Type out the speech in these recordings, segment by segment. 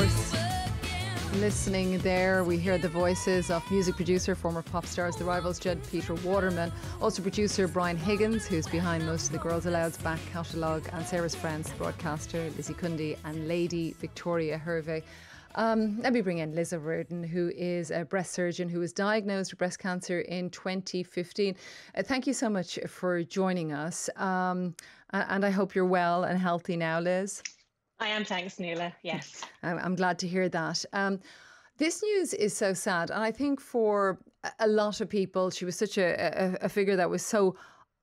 course, listening there, we hear the voices of music producer, former pop stars The Rivals, Judd Peter Waterman, also producer Brian Higgins, who's behind most of the Girls Aloud's back catalogue, and Sarah's friends, the broadcaster Lizzie Cundy and Lady Victoria Hervey. Let me bring in Liz O'Riordan, who is a breast surgeon who was diagnosed with breast cancer in 2015. Thank you so much for joining us. And I hope you're well and healthy now, Liz. I am, thanks, Nuala. Yes. I'm glad to hear that. This news is so sad. And I think for a lot of people, she was such a figure that was so,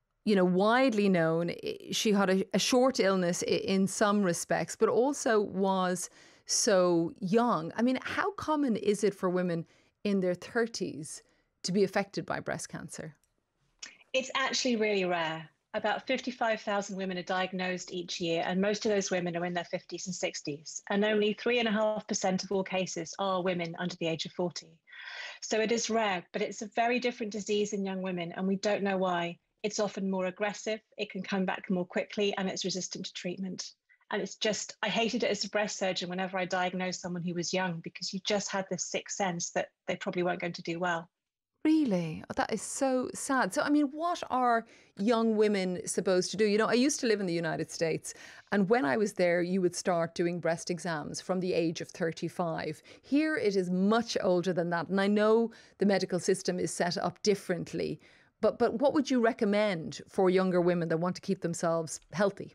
widely known. She had a short illness in some respects, but also was so young. I mean, how common is it for women in their 30s to be affected by breast cancer? It's actually really rare. About 55,000 women are diagnosed each year, and most of those women are in their 50s and 60s. And only 3.5% of all cases are women under the age of 40. So it is rare, but it's a very different disease in young women, and we don't know why. It's often more aggressive, it can come back more quickly, and it's resistant to treatment. And it's just, I hated it as a breast surgeon whenever I diagnosed someone who was young, because you just had this sixth sense that they probably weren't going to do well. Really? Oh, that is so sad. So, I mean, what are young women supposed to do? I used to live in the United States, and when I was there, you would start doing breast exams from the age of 35. Here, it is much older than that. And I know the medical system is set up differently, but what would you recommend for younger women that want to keep themselves healthy?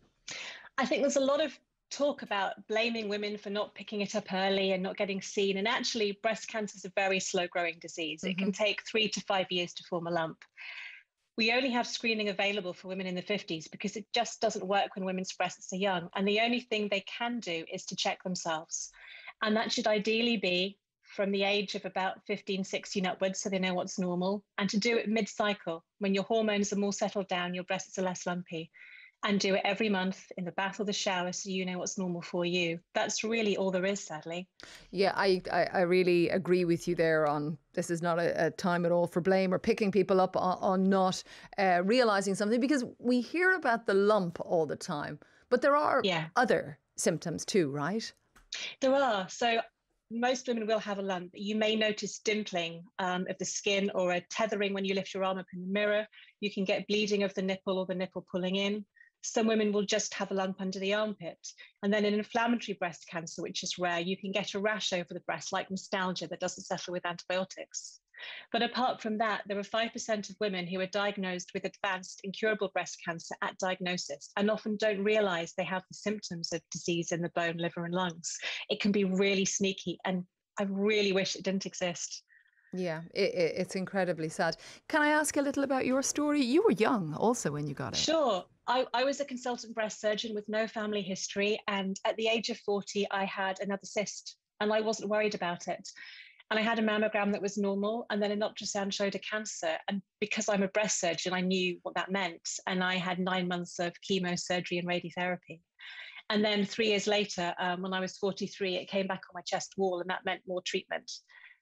I think there's a lot of talk about blaming women for not picking it up early and not getting seen. And actually, breast cancer is a very slow growing disease. It can take 3 to 5 years to form a lump. We only have screening available for women in the 50s because it just doesn't work when women's breasts are young. And the only thing they can do is to check themselves. And that should ideally be from the age of about 15, 16 upwards, so they know what's normal. And to do it mid-cycle, when your hormones are more settled down, your breasts are less lumpy. And do it every month in the bath or the shower so you know what's normal for you. That's really all there is, sadly. Yeah, I really agree with you there on this is not a time at all for blame or picking people up on not realising something, because we hear about the lump all the time, but there are other symptoms too, right? There are. So most women will have a lump. You may notice dimpling of the skin or a tethering when you lift your arm up in the mirror. You can get bleeding of the nipple or the nipple pulling in. Some women will just have a lump under the armpit. And then in inflammatory breast cancer, which is rare, you can get a rash over the breast like nostalgia that doesn't settle with antibiotics. But apart from that, there are 5% of women who are diagnosed with advanced incurable breast cancer at diagnosis and often don't realise they have the symptoms of disease in the bone, liver and lungs. It can be really sneaky, and I really wish it didn't exist. Yeah, it's incredibly sad. Can I ask a little about your story? You were young also when you got it. Sure. I was a consultant breast surgeon with no family history. And at the age of 40, I had another cyst and I wasn't worried about it. And I had a mammogram that was normal. And then an ultrasound showed a cancer. And because I'm a breast surgeon, I knew what that meant. And I had 9 months of chemo, surgery and radiotherapy. And then 3 years later, when I was 43, it came back on my chest wall, and that meant more treatment.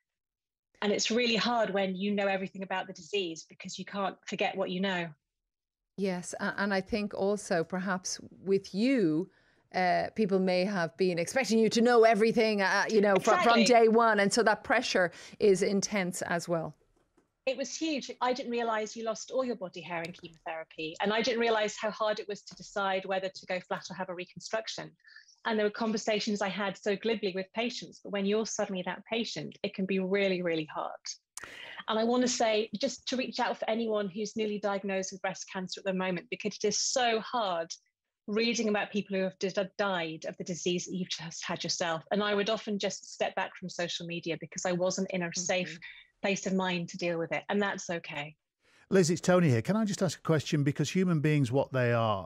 And it's really hard when you know everything about the disease because you can't forget what you know. Yes. And I think also perhaps with you, people may have been expecting you to know everything, from day one. And so that pressure is intense as well. It was huge. I didn't realise you lost all your body hair in chemotherapy. And I didn't realise how hard it was to decide whether to go flat or have a reconstruction. And there were conversations I had so glibly with patients, but when you're suddenly that patient, it can be really, really hard. And I want to say, just to reach out for anyone who's newly diagnosed with breast cancer at the moment, because it is so hard reading about people who have died of the disease that you've just had yourself. And I would often just step back from social media because I wasn't in a safe place of mind to deal with it. And that's okay. Liz, it's Tony here. Can I just ask a question? Because human beings, what they are,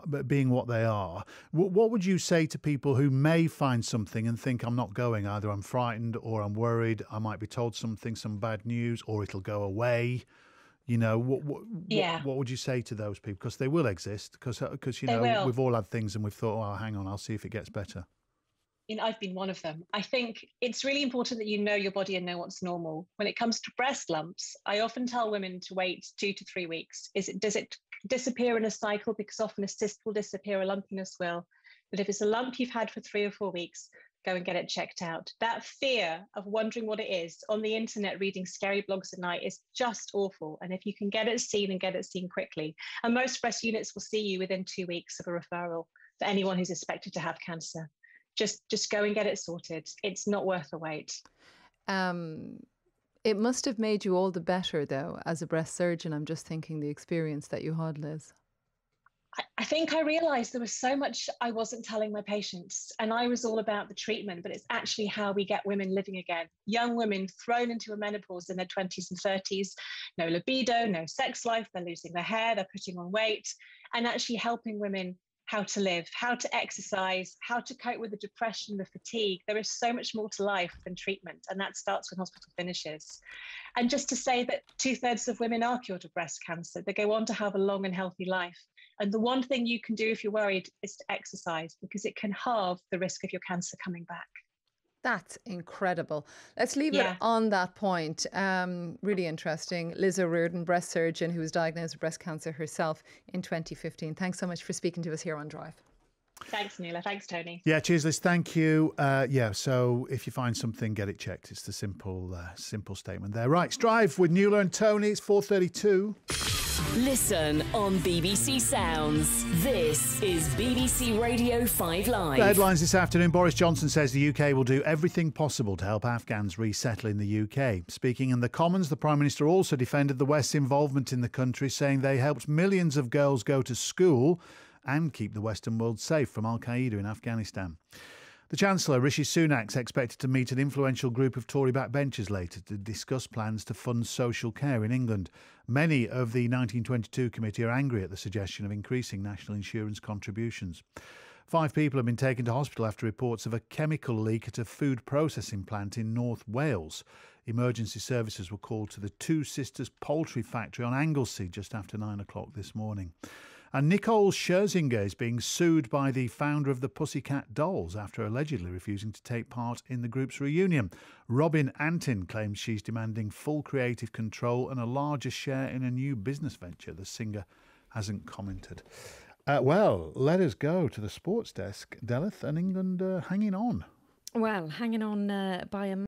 what would you say to people who may find something and think, I'm not going, either I'm frightened or I'm worried, I might be told something, some bad news, or it'll go away? What would you say to those people? Because they will exist, because we've all had things and we've thought, oh, hang on, I'll see if it gets better. I've been one of them. I think it's really important that you know your body and know what's normal. When it comes to breast lumps, I often tell women to wait 2 to 3 weeks. Does it disappear in a cycle? Because often a cyst will disappear, a lumpiness will. But if it's a lump you've had for 3 or 4 weeks, go and get it checked out. That fear of wondering what it is on the internet, reading scary blogs at night is just awful. And if you can get it seen and get it seen quickly, and most breast units will see you within 2 weeks of a referral for anyone who's suspected to have cancer. Just go and get it sorted. It's not worth the wait. It must have made you all the better, though, as a breast surgeon. I'm just thinking the experience that you had, Liz. I think I realized there was so much I wasn't telling my patients, and I was all about the treatment, but it's actually how we get women living again. Young women thrown into a menopause in their 20s and 30s, no libido, no sex life, they're losing their hair, they're putting on weight, and actually helping women how to live, how to exercise, how to cope with the depression, the fatigue. There is so much more to life than treatment, and that starts when hospital finishes. And just to say that 2/3 of women are cured of breast cancer, they go on to have a long and healthy life. And the one thing you can do if you're worried is to exercise, because it can halve the risk of your cancer coming back. That's incredible. Let's leave it on that point. Really interesting. Liz O'Riordan, breast surgeon who was diagnosed with breast cancer herself in 2015. Thanks so much for speaking to us here on Drive. Thanks, Neela. Thanks, Tony. Yeah, cheers, Liz. Thank you. So if you find something, get it checked. It's the simple statement there. Right, it's Drive with Neela and Tony. It's 4:32. Listen on BBC Sounds. This is BBC Radio 5 Live. The headlines this afternoon. Boris Johnson says the UK will do everything possible to help Afghans resettle in the UK. Speaking in the Commons, the Prime Minister also defended the West's involvement in the country, saying they helped millions of girls go to school and keep the Western world safe from Al-Qaeda in Afghanistan. The Chancellor, Rishi Sunak, is expected to meet an influential group of Tory backbenchers later to discuss plans to fund social care in England. Many of the 1922 committee are angry at the suggestion of increasing national insurance contributions. 5 people have been taken to hospital after reports of a chemical leak at a food processing plant in North Wales. Emergency services were called to the Two Sisters poultry factory on Anglesey just after 9 o'clock this morning. And Nicole Scherzinger is being sued by the founder of the Pussycat Dolls after allegedly refusing to take part in the group's reunion. Robin Antin claims she's demanding full creative control and a larger share in a new business venture. The singer hasn't commented. Well, let us go to the sports desk. Delith and England hanging on. Well, hanging on by a